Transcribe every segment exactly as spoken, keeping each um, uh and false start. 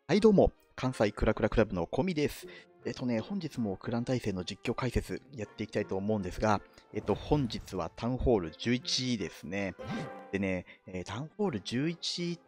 はいどうも、関西クラクラクラブのコミです。えっとね、本日もクラン対戦の実況解説やっていきたいと思うんですが、えっと、本日はタウンホールじゅういちですね。でね、えータウンホールじゅういちって、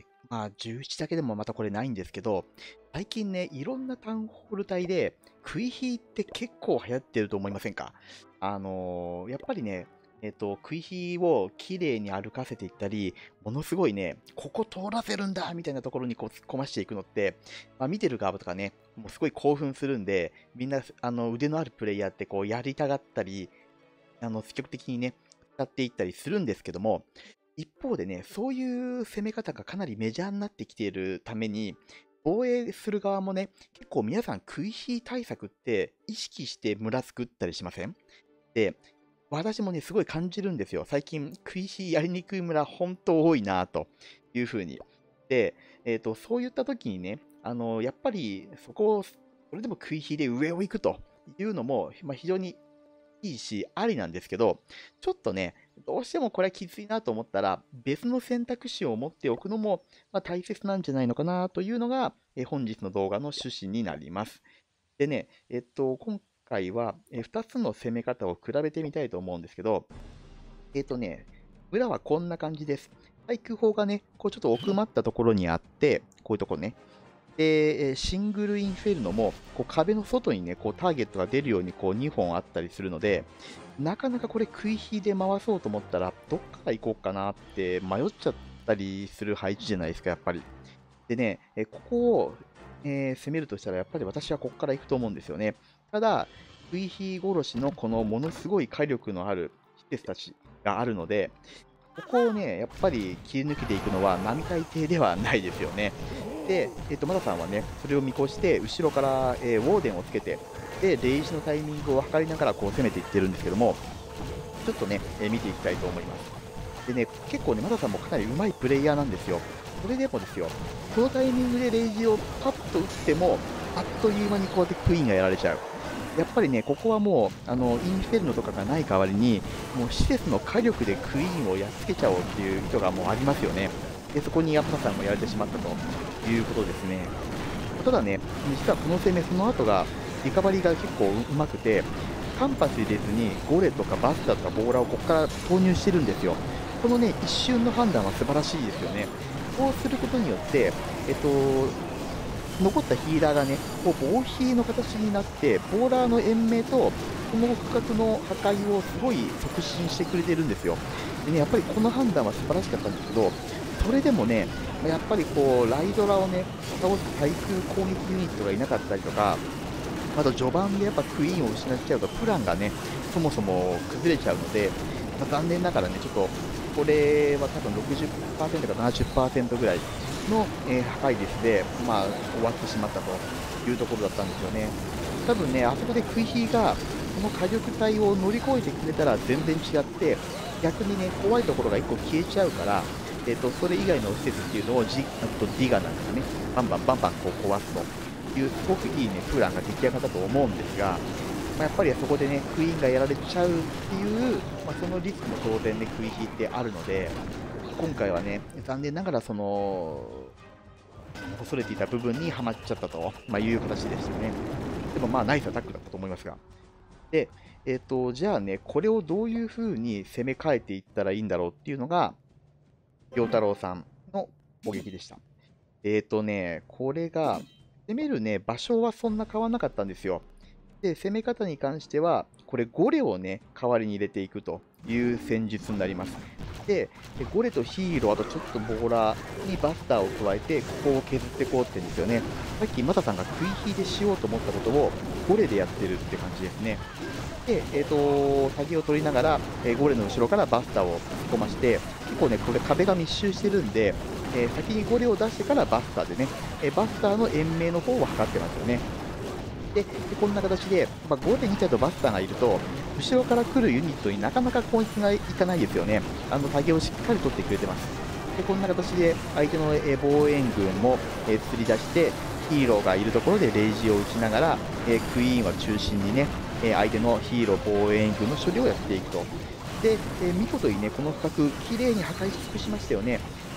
まあじゅういちだけでもまたこれないんですけど、最近ね、いろんなタウンホール帯で、クイヒーって結構流行ってると思いませんか？あのーやっぱりね、えっと、クイヒーを綺麗に歩かせていったり、ものすごいね、ここ通らせるんだみたいなところにこう突っ込ましていくのって、まあ、見てる側とかね、もうすごい興奮するんで、みんなあの腕のあるプレイヤーってこうやりたがったり、あの積極的にね、使っていったりするんですけども、一方でね、そういう攻め方がかなりメジャーになってきているために、防衛する側もね、結構皆さん食い火対策って意識して村作ったりしません？で、私もね、すごい感じるんですよ。最近、食い火やりにくい村、本当多いなというふうに。で、えっと、そういった時にね、あの、やっぱりそこを、それでも食い火で上を行くというのも、まあ、非常にいいし、ありなんですけど、ちょっとね、どうしてもこれはきついなと思ったら、別の選択肢を持っておくのも、まあ、大切なんじゃないのかなというのが、え本日の動画の趣旨になります。でね、えっと、今回はえふたつの攻め方を比べてみたいと思うんですけど、えっとね、裏はこんな感じです。対空砲がね、こうちょっと奥まったところにあって、こういうところね。で、えシングルインフェルノも、こう壁の外にね、こうターゲットが出るようにこうにほんあったりするので、なかなかこれ食い火で回そうと思ったら、どっから行こうかなって迷っちゃったりする配置じゃないですか、やっぱり。でね、えここを、えー攻めるとしたら、やっぱり私はここから行くと思うんですよね。ただ、食い火殺しのこのものすごい火力のある施設たちがあるので、ここをね、やっぱり切り抜けていくのは並大抵ではないですよね。で、えっと、マダさんはね、それを見越して、後ろから、えーウォーデンをつけて、で、レイジのタイミングを測りながらこう攻めていってるんですけども、ちょっとね、えー見ていきたいと思います。でね、結構ね、マダさんもかなり上手いプレイヤーなんですよ。それでもですよ、このタイミングでレイジをパッと打っても、あっという間にこうやってクイーンがやられちゃう。やっぱりね、ここはもう、あの、インフェルノとかがない代わりに、もう施設の火力でクイーンをやっつけちゃおうっていう意図がもうありますよね。で、そこにヤプサさんもやられてしまったということですね。ただね、実はこの攻め、その後が、リカバリーが結構うまくて、カンパス入れずにゴレとかバスターとかボーラーをここから投入してるんですよ。このね、一瞬の判断は素晴らしいですよね。こうすることによって、えっと、残ったヒーラーがね、こう防ヒの形になって、ボーラーの延命と、この区画の破壊をすごい促進してくれてるんですよ。でね、やっぱりこの判断は素晴らしかったんですけど、それでもね、やっぱりこう、ライドラをね、倒す対空攻撃ユニットがいなかったりとか、あと序盤でやっぱクイーンを失っちゃうと、プランがね、そもそも崩れちゃうので、まあ、残念ながらね、ちょっと、これは多分ろくじゅっパーセントかななじゅっパーセントぐらいの、えー破壊率で、まあ、終わってしまったというところだったんですよね。多分ね、あそこでクイヒーが、この火力帯を乗り越えてくれたら全然違って、逆にね、怖いところがいっこ消えちゃうから、えっと、それ以外の施設っていうのをジあとディガなんかがね、バンバンバンバンこう壊すという、すごくいいね、プランが出来上がったと思うんですが、まあ、やっぱりそこでね、クイーンがやられちゃうっていう、まあ、そのリスクも当然ね、クイヒーってあるので、今回はね、残念ながらその、恐れていた部分にはまっちゃったと、まあ、いう形ですよね。でもまあ、ナイスアタックだったと思いますが。で、えっ、と、じゃあね、これをどういう風に攻め替えていったらいいんだろうっていうのが、陽太郎さんの攻撃でした。えっ、とね、これが、攻めるね、場所はそんな変わらなかったんですよ。で、攻め方に関しては、これゴレをね、代わりに入れていくという戦術になります。で、でゴレとヒーロー、あとちょっとボーラーにバスターを加えて、ここを削っていこうって言うんですよね。さっきマタさんが食い火でしようと思ったことを、ゴレでやってるって感じですね。で、えっ、と、先を取りながら、えーゴレの後ろからバスターを突っ込まして、結構ね、これ壁が密集してるんで、えー先にゴレを出してからバスターでね、えーバスターの延命の方を測ってますよね。で、でこんな形で、まあ、ゴレに体とバスターがいると、後ろから来るユニットになかなか攻撃がいかないですよね。あの、タゲをしっかり取ってくれてます。で、こんな形で相手の、えー防衛軍も、えー釣り出して、ヒーローがいるところでレイジを打ちながら、えークイーンは中心にね、えー相手のヒーロー防衛軍の処理をやっていくと。で、えー見事にね、この区画、綺麗に破壊し尽くしましたよね。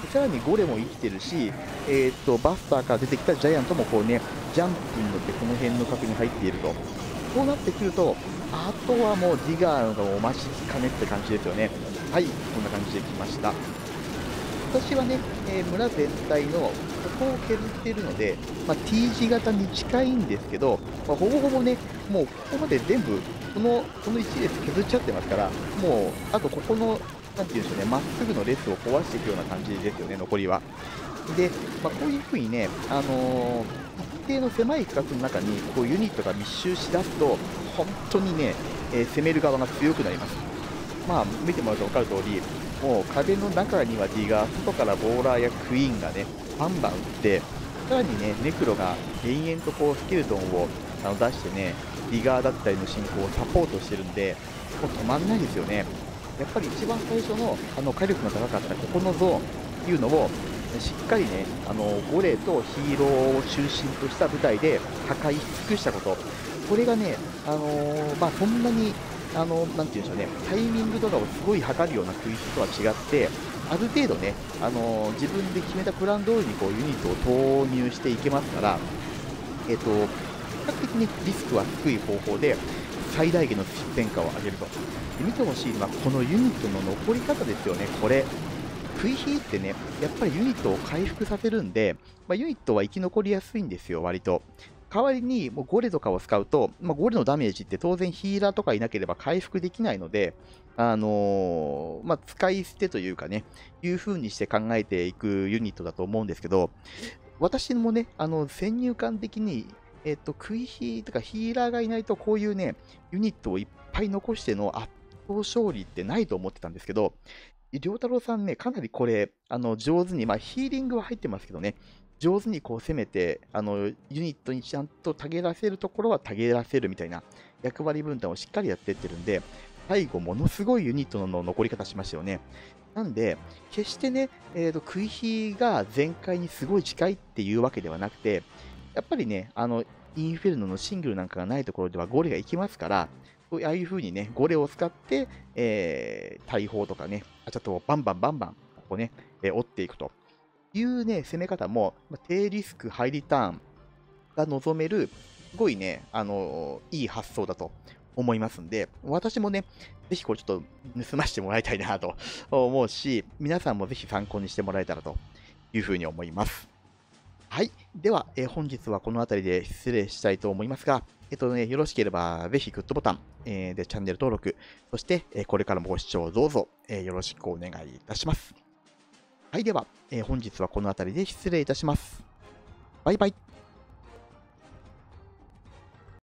さらにゴレも生きてるし、えー、っとバスターから出てきたジャイアントもこうね、ジャンプに乗ってこの辺の角に入っていると。そうなってくると、あとはもうディガーのお待ちかねって感じですよね。はい、こんな感じで来ました。私はね、えー村全体のここを削っているので、まあ、T 字型に近いんですけど、まあ、ほぼほぼね、もうここまで全部、このこのいち列削っちゃってますから、もう、あとここの、なんていうんでしょうね、まっすぐの列を壊していくような感じですよね、残りは。で、まあ、こういう風にね、あのー一定の狭い区画の中にこうユニットが密集しだすと、本当にね、えー攻める側が強くなります。まあ、見てもらうと分かる通り、もう壁の中にはディガー、外からボーラーやクイーンがね、バンバン撃って、さらにね、ネクロが延々とこうスケルトンをあの出してね、ディガーだったりの進行をサポートしてるんで、もう止まんないですよね。やっぱり一番最初のあの火力の高かったここのゾーンっていうのを、しっかりね、あのゴレとヒーローを中心とした舞台で破壊し尽くしたこと、これがね、あのーまあ、そんなにあの、なんていうんでしょうね、タイミングとかをすごい測るようなクイズとは違って、ある程度ね、あの自分で決めたプラン通りにこうユニットを投入していけますから、えっ、と、比較的にリスクは低い方法で、最大限の戦果を上げると。で見てほしいのは、このユニットの残り方ですよね、これ。クイヒーってね、やっぱりユニットを回復させるんで、まあ、ユニットは生き残りやすいんですよ、割と。代わりにもうゴレとかを使うと、まあ、ゴレのダメージって当然ヒーラーとかいなければ回復できないので、あのーまあ、使い捨てというかね、いう風にして考えていくユニットだと思うんですけど、私もね、あの先入観的に、えっと、クイヒーとかヒーラーがいないと、こういうね、ユニットをいっぱい残しての圧倒勝利ってないと思ってたんですけど、良太郎さんね、かなりこれ、あの上手に、まあ、ヒーリングは入ってますけどね、上手にこう攻めて、あのユニットにちゃんとたげらせるところはたげらせるみたいな役割分担をしっかりやっていってるんで、最後、ものすごいユニットの残り方しましたよね。なんで、決してね、えーと、クイヒが全開にすごい近いっていうわけではなくて、やっぱりね、あのインフェルノのシングルなんかがないところではゴレが行きますから、ああいう風にね、ゴレを使って、えー、大砲とかね、ちょっとバンバンバンバン、ここね、えー、折っていくというね、攻め方も、まあ、低リスク、ハイリターンが望める、すごいね、あのーいい発想だと思いますんで、私もね、ぜひこれちょっと盗ましてもらいたいなと思うし、皆さんもぜひ参考にしてもらえたらというふうに思います。はい。では、えー本日はこの辺りで失礼したいと思いますが、えっとね、よろしければ、ぜひグッドボタン、えーでチャンネル登録、そして、えーこれからもご視聴どうぞ、えーよろしくお願いいたします。はい。では、えー本日はこの辺りで失礼いたします。バイバイ。